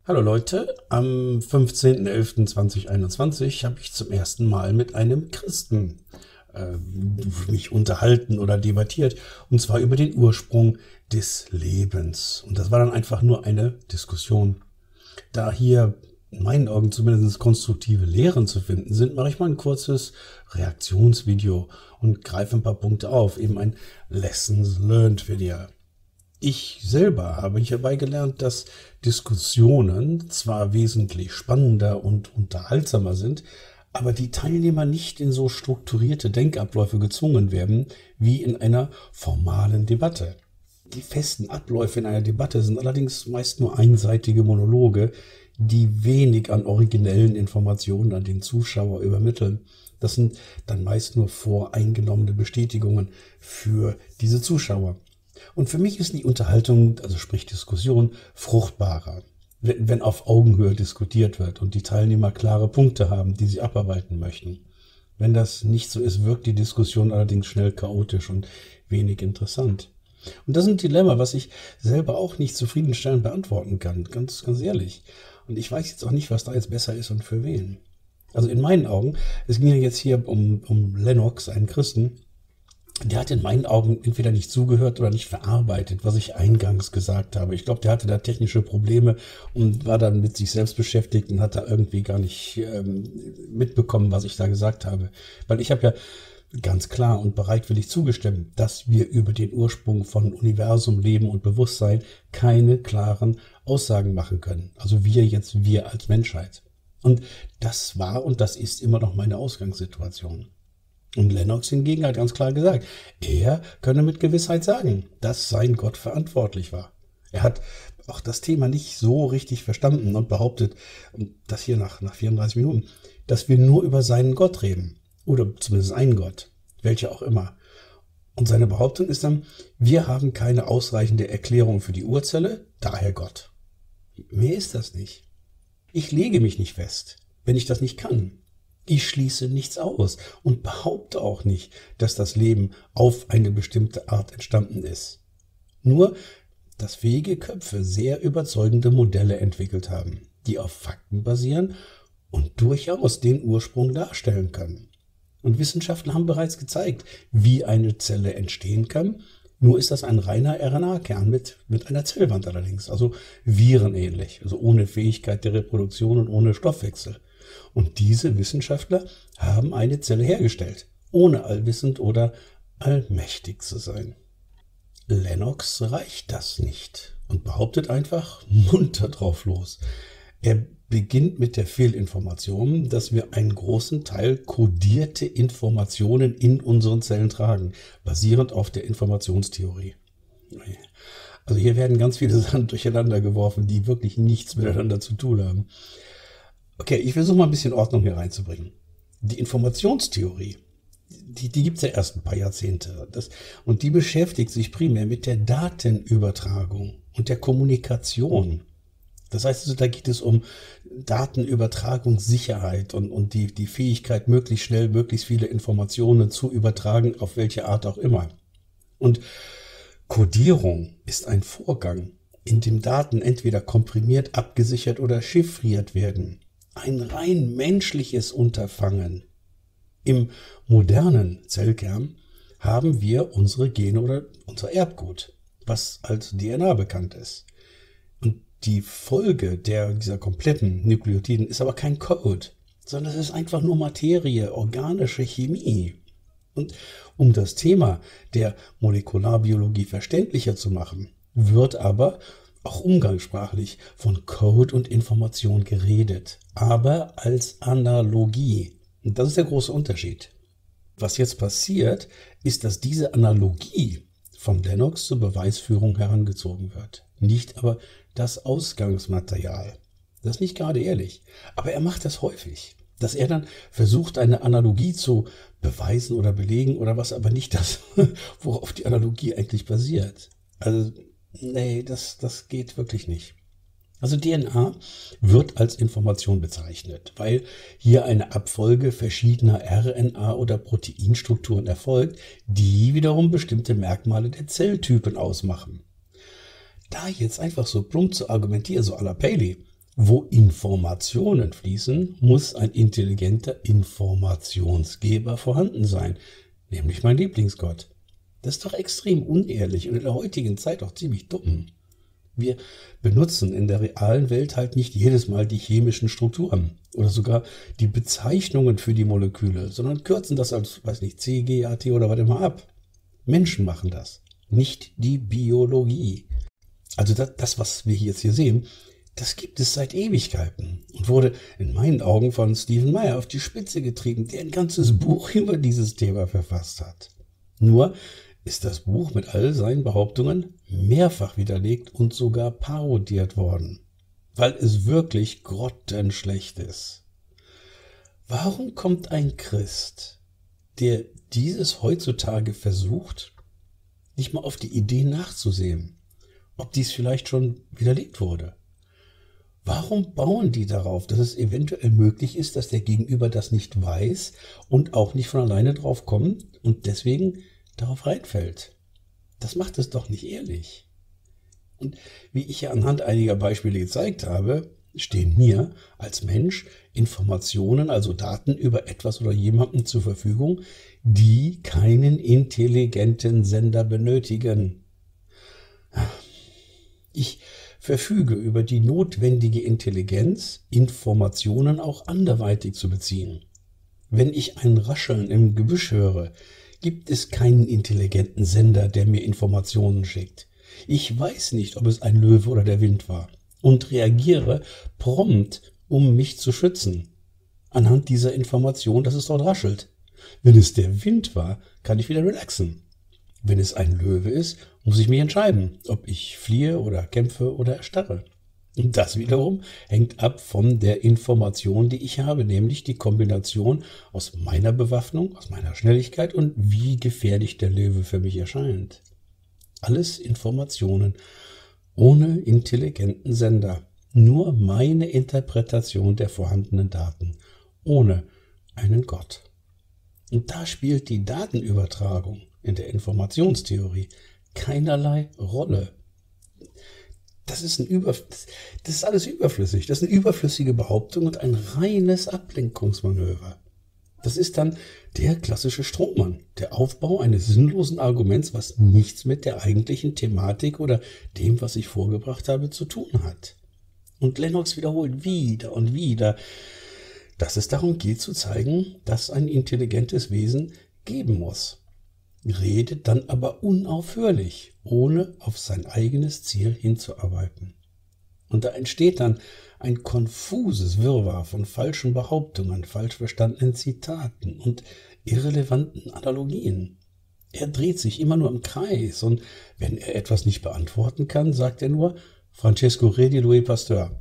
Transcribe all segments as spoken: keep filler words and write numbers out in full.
Hallo Leute, am fünfzehnten elften zweitausendeinundzwanzig habe ich zum ersten Mal mit einem Christen äh, mich unterhalten oder debattiert, und zwar über den Ursprung des Lebens. Und das war dann einfach nur eine Diskussion. Da hier in meinen Augen zumindest konstruktive Lehren zu finden sind, mache ich mal ein kurzes Reaktionsvideo und greife ein paar Punkte auf, eben ein Lessons Learned Video. Ich selber habe hierbei gelernt, dass Diskussionen zwar wesentlich spannender und unterhaltsamer sind, aber die Teilnehmer nicht in so strukturierte Denkabläufe gezwungen werden wie in einer formalen Debatte. Die festen Abläufe in einer Debatte sind allerdings meist nur einseitige Monologe, die wenig an originellen Informationen an den Zuschauer übermitteln. Das sind dann meist nur voreingenommene Bestätigungen für diese Zuschauer. Und für mich ist die Unterhaltung, also sprich Diskussion, fruchtbarer, wenn, wenn auf Augenhöhe diskutiert wird und die Teilnehmer klare Punkte haben, die sie abarbeiten möchten. Wenn das nicht so ist, wirkt die Diskussion allerdings schnell chaotisch und wenig interessant. Und das ist ein Dilemma, was ich selber auch nicht zufriedenstellend beantworten kann, ganz, ganz ehrlich. Und ich weiß jetzt auch nicht, was da jetzt besser ist und für wen. Also in meinen Augen, es ging ja jetzt hier um, um Lennox, einen Christen. Der hat in meinen Augen entweder nicht zugehört oder nicht verarbeitet, was ich eingangs gesagt habe. Ich glaube, der hatte da technische Probleme und war dann mit sich selbst beschäftigt und hat da irgendwie gar nicht ähm, mitbekommen, was ich da gesagt habe. Weil ich habe ja ganz klar und bereitwillig zugestimmt, dass wir über den Ursprung von Universum, Leben und Bewusstsein keine klaren Aussagen machen können. Also wir jetzt, wir als Menschheit. Und das war und das ist immer noch meine Ausgangssituation. Und Lennox hingegen hat ganz klar gesagt, er könne mit Gewissheit sagen, dass sein Gott verantwortlich war. Er hat auch das Thema nicht so richtig verstanden und behauptet, und das hier nach, nach vierunddreißig Minuten, dass wir nur über seinen Gott reden. Oder zumindest einen Gott, welcher auch immer. Und seine Behauptung ist dann, wir haben keine ausreichende Erklärung für die Urzelle, daher Gott. Mehr ist das nicht. Ich lege mich nicht fest, wenn ich das nicht kann. Ich schließe nichts aus und behaupte auch nicht, dass das Leben auf eine bestimmte Art entstanden ist. Nur, dass fähige Köpfe sehr überzeugende Modelle entwickelt haben, die auf Fakten basieren und durchaus den Ursprung darstellen können. Und Wissenschaftler haben bereits gezeigt, wie eine Zelle entstehen kann. Nur ist das ein reiner R N A-Kern mit, mit einer Zellwand allerdings, also virenähnlich, also ohne Fähigkeit der Reproduktion und ohne Stoffwechsel. Und diese Wissenschaftler haben eine Zelle hergestellt, ohne allwissend oder allmächtig zu sein. Lennox reicht das nicht und behauptet einfach munter drauf los. Er beginnt mit der Fehlinformation, dass wir einen großen Teil kodierte Informationen in unseren Zellen tragen, basierend auf der Informationstheorie. Also hier werden ganz viele Sachen durcheinander geworfen, die wirklich nichts miteinander zu tun haben. Okay, ich versuche mal ein bisschen Ordnung hier reinzubringen. Die Informationstheorie, die, die gibt es ja erst ein paar Jahrzehnte. Das, und die beschäftigt sich primär mit der Datenübertragung und der Kommunikation. Das heißt also, da geht es um Datenübertragungssicherheit und, und die, die Fähigkeit, möglichst schnell möglichst viele Informationen zu übertragen, auf welche Art auch immer. Und Codierung ist ein Vorgang, in dem Daten entweder komprimiert, abgesichert oder chiffriert werden. Ein rein menschliches Unterfangen. Im modernen Zellkern haben wir unsere Gene oder unser Erbgut, was als D N A bekannt ist. Und die Folge der, dieser kompletten Nukleotiden ist aber kein Code, sondern es ist einfach nur Materie, organische Chemie. Und um das Thema der Molekularbiologie verständlicher zu machen, wird aber auch umgangssprachlich von Code und Information geredet, aber als Analogie. Und das ist der große Unterschied. Was jetzt passiert, ist, dass diese Analogie von Lennox zur Beweisführung herangezogen wird. Nicht aber das Ausgangsmaterial. Das ist nicht gerade ehrlich, aber er macht das häufig. Dass er dann versucht, eine Analogie zu beweisen oder belegen oder was, aber nicht das, worauf die Analogie eigentlich basiert. Also nee, das, das geht wirklich nicht. Also D N A wird als Information bezeichnet, weil hier eine Abfolge verschiedener R N A- oder Proteinstrukturen erfolgt, die wiederum bestimmte Merkmale der Zelltypen ausmachen. Da jetzt einfach so plump zu argumentieren, so à la Paley, Wo Informationen fließen, muss ein intelligenter Informationsgeber vorhanden sein, nämlich mein Lieblingsgott. Das ist doch extrem unehrlich und in der heutigen Zeit auch ziemlich dumm. Wir benutzen in der realen Welt halt nicht jedes Mal die chemischen Strukturen oder sogar die Bezeichnungen für die Moleküle, sondern kürzen das als, weiß nicht, C, G, A, T oder was immer ab. Menschen machen das, nicht die Biologie. Also das, das was wir jetzt hier sehen, das gibt es seit Ewigkeiten und wurde in meinen Augen von Stephen Meyer auf die Spitze getrieben, der ein ganzes Buch über dieses Thema verfasst hat. Nur ist das Buch mit all seinen Behauptungen mehrfach widerlegt und sogar parodiert worden, weil es wirklich grottenschlecht ist. Warum kommt ein Christ, der dieses heutzutage versucht, nicht mal auf die Idee nachzusehen, ob dies vielleicht schon widerlegt wurde? Warum bauen die darauf, dass es eventuell möglich ist, dass der Gegenüber das nicht weiß und auch nicht von alleine drauf kommt und deswegen darauf reinfällt? Das macht es doch nicht ehrlich. Und wie ich ja anhand einiger Beispiele gezeigt habe, stehen mir als Mensch Informationen, also Daten über etwas oder jemanden zur Verfügung, die keinen intelligenten Sender benötigen. Ich verfüge über die notwendige Intelligenz, Informationen auch anderweitig zu beziehen. Wenn ich ein Rascheln im Gebüsch höre, gibt es keinen intelligenten Sender, der mir Informationen schickt. Ich weiß nicht, ob es ein Löwe oder der Wind war und reagiere prompt, um mich zu schützen. Anhand dieser Information, dass es dort raschelt. Wenn es der Wind war, kann ich wieder relaxen. Wenn es ein Löwe ist, muss ich mich entscheiden, ob ich fliehe oder kämpfe oder erstarre. Und das wiederum hängt ab von der Information, die ich habe, nämlich die Kombination aus meiner Bewaffnung, aus meiner Schnelligkeit und wie gefährlich der Löwe für mich erscheint. Alles Informationen ohne intelligenten Sender. Nur meine Interpretation der vorhandenen Daten, ohne einen Gott. Und da spielt die Datenübertragung in der Informationstheorie keinerlei Rolle. Das ist, ein Über, das ist alles überflüssig. Das ist eine überflüssige Behauptung und ein reines Ablenkungsmanöver. Das ist dann der klassische Strohmann, der Aufbau eines sinnlosen Arguments, was nichts mit der eigentlichen Thematik oder dem, was ich vorgebracht habe, zu tun hat. Und Lennox wiederholt wieder und wieder, dass es darum geht zu zeigen, dass ein intelligentes Wesen geben muss. Redet dann aber unaufhörlich, ohne auf sein eigenes Ziel hinzuarbeiten. Und da entsteht dann ein konfuses Wirrwarr von falschen Behauptungen, falsch verstandenen Zitaten und irrelevanten Analogien. Er dreht sich immer nur im Kreis und wenn er etwas nicht beantworten kann, sagt er nur Francesco Redi, Louis Pasteur.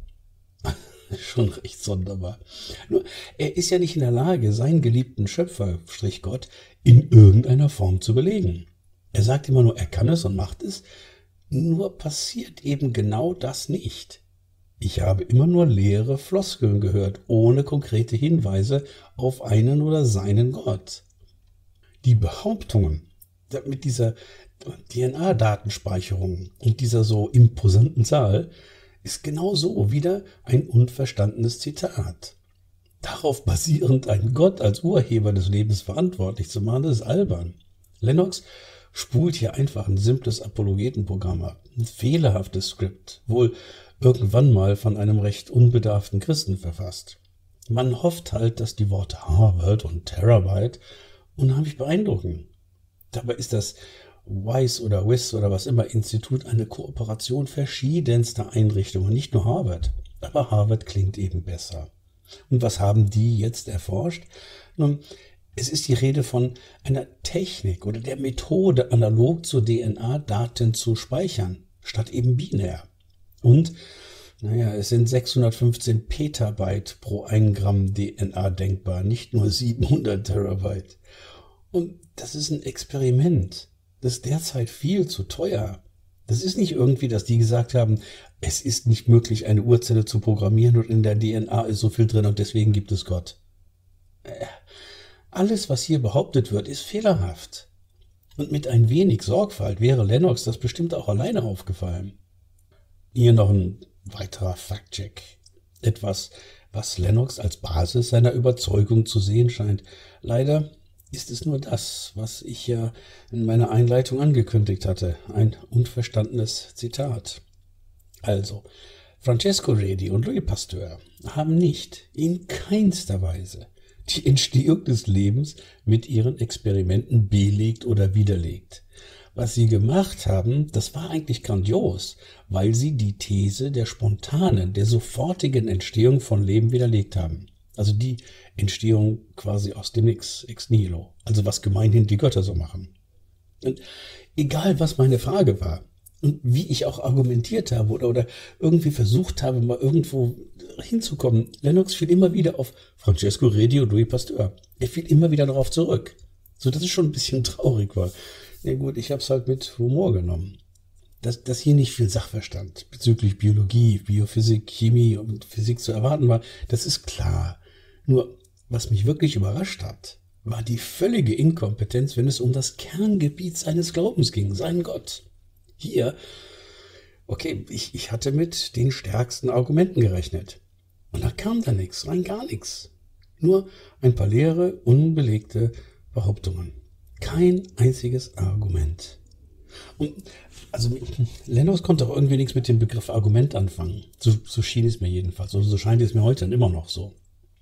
Schon recht sonderbar. Nur, er ist ja nicht in der Lage, seinen geliebten Schöpfer, Strich Gott, in irgendeiner Form zu belegen. Er sagt immer nur, er kann es und macht es, nur passiert eben genau das nicht. Ich habe immer nur leere Floskeln gehört, ohne konkrete Hinweise auf einen oder seinen Gott. Die Behauptungen mit dieser D N A-Datenspeicherung und dieser so imposanten Zahl ist genau so wieder ein unverstandenes Zitat. Darauf basierend einen Gott als Urheber des Lebens verantwortlich zu machen, das ist albern. Lennox spult hier einfach ein simples Apologetenprogramm ab, ein fehlerhaftes Skript, wohl irgendwann mal von einem recht unbedarften Christen verfasst. Man hofft halt, dass die Worte Harvard und Terabyte unheimlich beeindrucken. Dabei ist das WISE oder WIS oder was immer Institut eine Kooperation verschiedenster Einrichtungen, nicht nur Harvard. Aber Harvard klingt eben besser. Und was haben die jetzt erforscht? Nun, es ist die Rede von einer Technik oder der Methode, analog zu D N A-Daten zu speichern, statt eben binär. Und, naja, es sind sechshundertfünfzehn Petabyte pro ein Gramm D N A denkbar, nicht nur siebenhundert Terabyte. Und das ist ein Experiment. Das ist derzeit viel zu teuer. Das ist nicht irgendwie, dass die gesagt haben, es ist nicht möglich, eine Urzelle zu programmieren und in der D N A ist so viel drin und deswegen gibt es Gott. Alles, was hier behauptet wird, ist fehlerhaft. Und mit ein wenig Sorgfalt wäre Lennox das bestimmt auch alleine aufgefallen. Hier noch ein weiterer Faktcheck. Etwas, was Lennox als Basis seiner Überzeugung zu sehen scheint. Leider ist es nur das, was ich ja in meiner Einleitung angekündigt hatte, ein unverstandenes Zitat. Also, Francesco Redi und Louis Pasteur haben nicht, in keinster Weise, die Entstehung des Lebens mit ihren Experimenten belegt oder widerlegt. Was sie gemacht haben, das war eigentlich grandios, weil sie die These der spontanen, der sofortigen Entstehung von Leben widerlegt haben. Also die Entstehung quasi aus dem Nix, ex nihilo. Also was gemeinhin die Götter so machen. Und egal, was meine Frage war und wie ich auch argumentiert habe oder, oder irgendwie versucht habe, mal irgendwo hinzukommen, Lennox fiel immer wieder auf Francesco Redi und Louis Pasteur. Er fiel immer wieder darauf zurück, so dass es schon ein bisschen traurig war. Na gut, ich habe es halt mit Humor genommen. Dass, dass hier nicht viel Sachverstand bezüglich Biologie, Biophysik, Chemie und Physik zu erwarten war, das ist klar. Nur, was mich wirklich überrascht hat, war die völlige Inkompetenz, wenn es um das Kerngebiet seines Glaubens ging, seinen Gott. Hier, okay, ich, ich hatte mit den stärksten Argumenten gerechnet. Und da kam da nichts, rein gar nichts. Nur ein paar leere, unbelegte Behauptungen. Kein einziges Argument. Und also Lennox konnte auch irgendwie nichts mit dem Begriff Argument anfangen. So, so schien es mir jedenfalls. So, so scheint es mir heute immer noch so.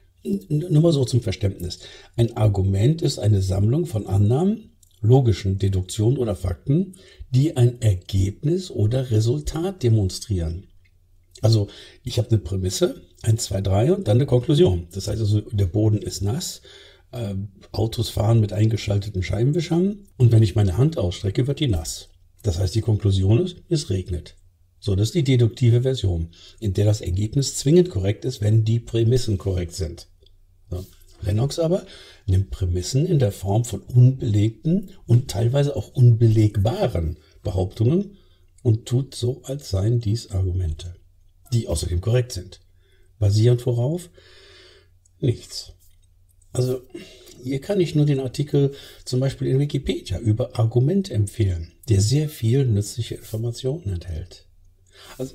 Nur mal so zum Verständnis. Ein Argument ist eine Sammlung von Annahmen, logischen Deduktionen oder Fakten, die ein Ergebnis oder Resultat demonstrieren. Also ich habe eine Prämisse, eins, zwei, drei und dann eine Konklusion. Das heißt also, der Boden ist nass, äh, Autos fahren mit eingeschalteten Scheibenwischern und wenn ich meine Hand ausstrecke, wird die nass. Das heißt, die Konklusion ist, es regnet. So, das ist die deduktive Version, in der das Ergebnis zwingend korrekt ist, wenn die Prämissen korrekt sind. So. Lennox aber nimmt Prämissen in der Form von unbelegten und teilweise auch unbelegbaren Behauptungen und tut so, als seien dies Argumente, die außerdem korrekt sind. Basierend worauf? Nichts. Also hier kann ich nur den Artikel zum Beispiel in Wikipedia über Argument empfehlen, der sehr viel nützliche Informationen enthält. Also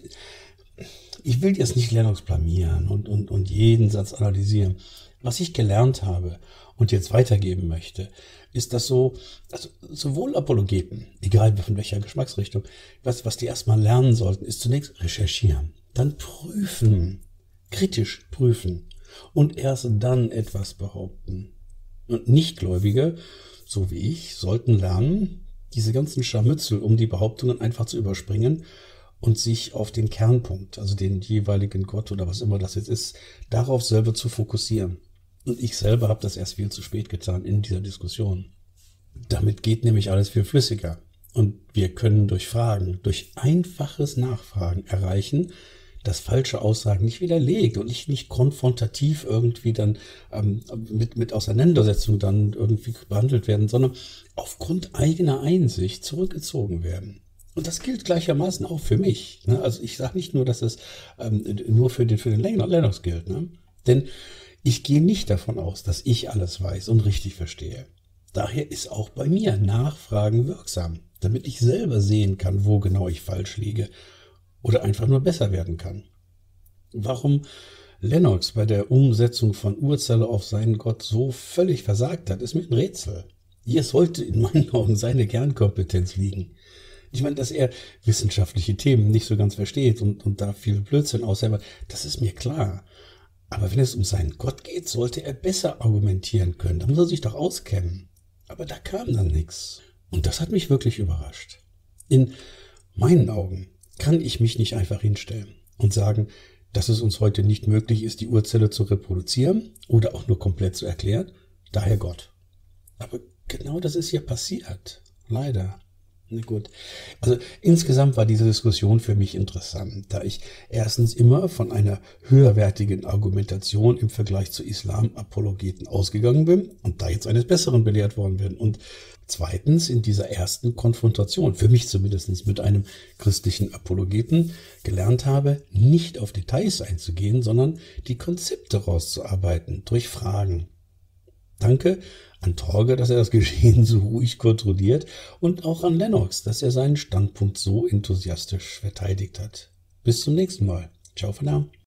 ich will jetzt nicht Lennox blamieren und, und, und jeden Satz analysieren. Was ich gelernt habe und jetzt weitergeben möchte, ist, dass so, also sowohl Apologeten, egal von welcher Geschmacksrichtung, was, was die erstmal lernen sollten, ist zunächst recherchieren, dann prüfen, kritisch prüfen und erst dann etwas behaupten. Und Nichtgläubige, so wie ich, sollten lernen, diese ganzen Scharmützel, um die Behauptungen einfach zu überspringen und sich auf den Kernpunkt, also den jeweiligen Gott oder was immer das jetzt ist, darauf selber zu fokussieren. Und ich selber habe das erst viel zu spät getan in dieser Diskussion. Damit geht nämlich alles viel flüssiger. Und wir können durch Fragen, durch einfaches Nachfragen erreichen, dass falsche Aussagen nicht widerlegt und nicht, nicht konfrontativ irgendwie dann ähm, mit, mit Auseinandersetzung dann irgendwie behandelt werden, sondern aufgrund eigener Einsicht zurückgezogen werden. Und das gilt gleichermaßen auch für mich. Ne? Also ich sage nicht nur, dass es ähm, nur für den, für den Lennox gilt. Ne? Denn ich gehe nicht davon aus, dass ich alles weiß und richtig verstehe. Daher ist auch bei mir Nachfragen wirksam, damit ich selber sehen kann, wo genau ich falsch liege oder einfach nur besser werden kann. Warum Lennox bei der Umsetzung von Urzelle auf seinen Gott so völlig versagt hat, ist mir ein Rätsel. Hier sollte in meinen Augen seine Kernkompetenz liegen. Ich meine, dass er wissenschaftliche Themen nicht so ganz versteht und, und da viel Blödsinn ausselbert, das ist mir klar. Aber wenn es um seinen Gott geht, sollte er besser argumentieren können. Da muss er sich doch auskennen. Aber da kam dann nichts. Und das hat mich wirklich überrascht. In meinen Augen kann ich mich nicht einfach hinstellen und sagen, dass es uns heute nicht möglich ist, die Urzelle zu reproduzieren oder auch nur komplett zu erklären. Daher Gott. Aber genau das ist ja passiert. Leider. Na gut. Also insgesamt war diese Diskussion für mich interessant, da ich erstens immer von einer höherwertigen Argumentation im Vergleich zu Islam-Apologeten ausgegangen bin und da jetzt eines Besseren belehrt worden bin und zweitens in dieser ersten Konfrontation, für mich zumindest mit einem christlichen Apologeten, gelernt habe, nicht auf Details einzugehen, sondern die Konzepte rauszuarbeiten durch Fragen. Danke an Torge, dass er das Geschehen so ruhig kontrolliert und auch an Lennox, dass er seinen Standpunkt so enthusiastisch verteidigt hat. Bis zum nächsten Mal. Ciao für now.